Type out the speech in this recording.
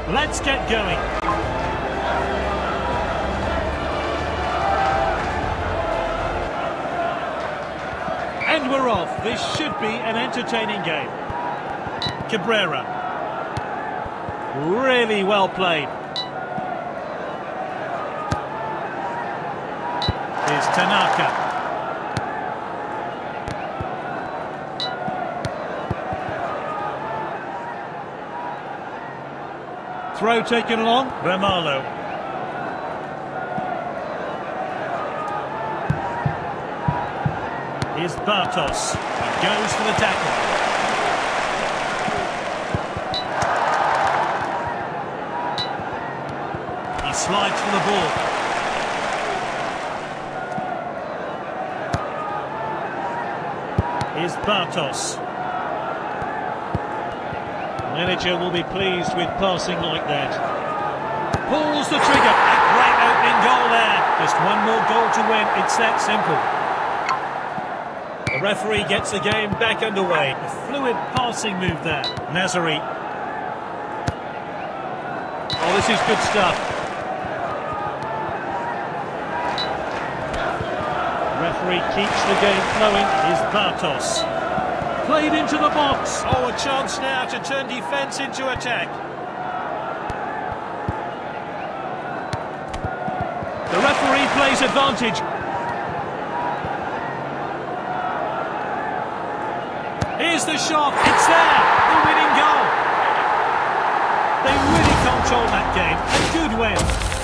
Let's get going. And we're off. This should be an entertaining game. Cabrera. Really well played. Here's Tanaka. Throw taken along. Vermalo. Here's Bartos. He goes for the tackle. He slides for the ball. Here's Bartos. Manager will be pleased with passing like that. Pulls the trigger. A great opening goal there. Just one more goal to win. It's that simple. The referee gets the game back underway. A fluid passing move there. Nazari. Oh, this is good stuff. Referee keeps the game flowing. Is Bartos. Played into the box. Oh, a chance now to turn defence into attack. The referee plays advantage. Here's the shot. It's there. The winning goal. They really control that game. A good win.